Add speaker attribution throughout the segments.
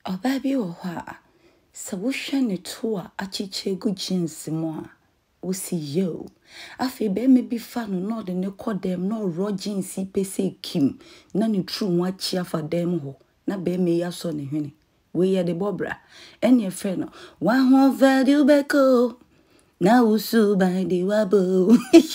Speaker 1: Obabi oha, sa wusha ne toa achiche gu jeans mo a wosi yo. Afi be me bi fa no no de ne kodem no ro jeans pese kim na ne true mo achi afa dem ho na be me ya so ne hwene. We ye de bobra. Enye fre no wa ho value beko. Na usu by the wabo.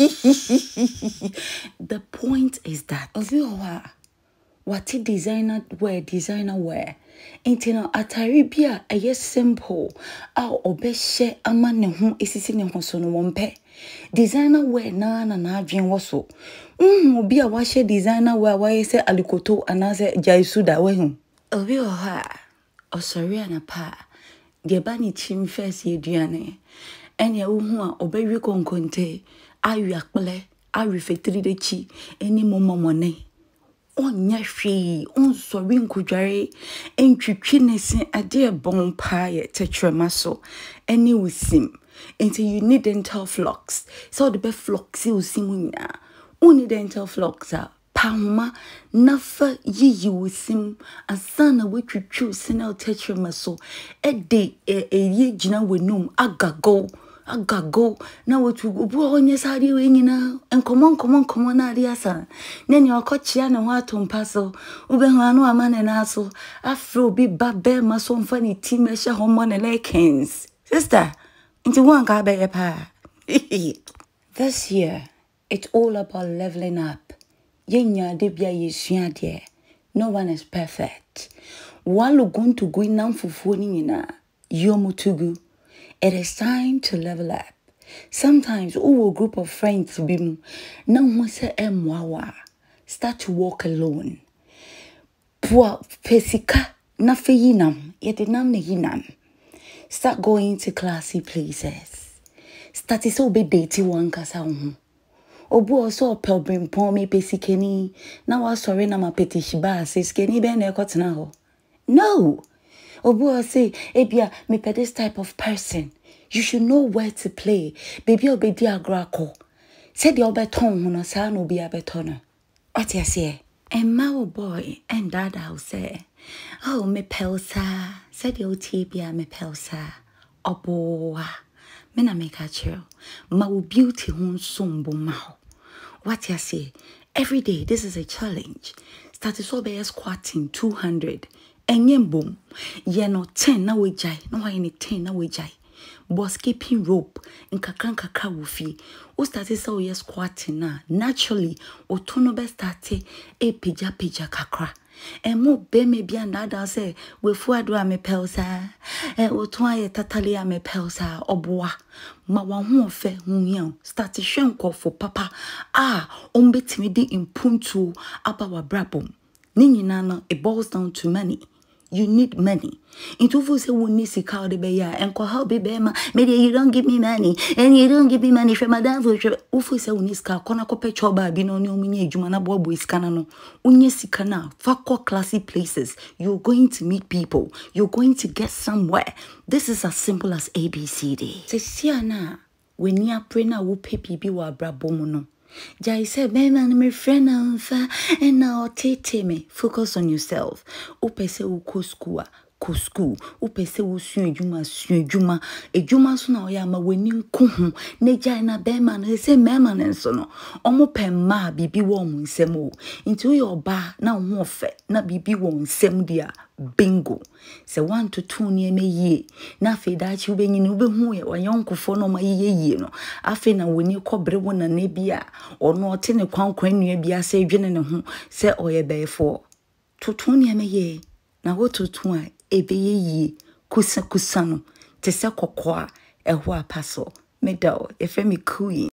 Speaker 1: The point is that obi oha what designer wear intino atari bia eye simple a obehye ama ne ho esisi ne ho so no wompe designer wear na adwen wo so obi a wahye designer wear wa say alikoto anase jaisuda we hu obi oha osori anapa de ba ni chim first eduane enya wo hu a obewi konkonte awi akple awi fetri de chi eni momomone onya hwe on sorry nkudware entwitwi nese ade ebon pa ye tetrema so any usim until you need dental flocks so the be flocks usim nyina oni dental flocks a pahoma nafa yiyi usim asana wetwitwi usinel tetrema so ede ye gina wenum agago na wotu obu onye sari we nyina enkomon na ade asa na ni okochia ne ho atompa so ube ho anu amane na so afro bi babe maso mfa ni team ehye ho mo ne lekens sister nti wan ka be pa. This year it's all about leveling up. Yenya de bia yesua de. No one is perfect. Walu going to go in fufuo ni nyina yomutugu. It is time to level up. Sometimes, a group of friends be na ho se emwawa. Start to walk alone. Poa pesika na feyinam, yetinam ne yinam. Start going to classy places. Start so be dating one kasa ho. Obu also pelbrim pon me pesikeni. Na wa sorry na ma petishiba says keni be na ekotena ho. No. Obu say, ebia me pe this type of person. You should know where to play. Baby obedi agrako. Said the obeton hono sa no be abetono. What you say? And my boy and dad I'll say, oh me pelsa. Said the otibia me pelsa. Oboa. Me na make a chill. Ma beauty hun sombo mao. What you say? Every day this is a challenge. Started so be squatting 200. Enyen boom. Ye no 10 na we jai. No any 10 na we jai. Was keeping rope in kakranka wufi. O started so yes squatting na. Naturally, o tono be started a pija kakra. And mo be me be another say we fuadwa me pelsa. O twa tatalia me pelsa oboa. Ma wan hu fe hu yan. Started shenko for papa. Ombetimi di impuntu aba wa brabom. Nini nana it boils down to money. You need money. Into for say we need to call the beya and call help be ma. Maybe you don't give me money and you don't give me money from madam for ufu say we need to kona ko pecho ba bi no ni omunye adwuma na bo iskana no. Unye sika na fakwa classy places. You're going to meet people. You're going to get somewhere. This is as simple as ABCD. Se siana when ni apre na wo pepi bi wa brabomu no. Jai said, man, my friend, and now tete me. Focus on yourself. Upese uko school. Upese juma. Ejuma suna oyama weni kuhu. Neja ina beman. He say meman and sono. Omo pe ma bibi womu nsemo. Into your bar na umofe na bibi womu nsemu dia. Bingo. Se 1 to 2 ni eme ye. Na fe da chi ube nyini ube huye wa yonkufo no ma ye no. Afe na weni kobre wona nebia. Ono ote ne kwankwan nua bia se dwene ne ho se oye befo. To 2 ni eme ye. Na wo to 2 a ebe ye kusa no. Te se kokwa ehwa paso. Medal efe mi kui.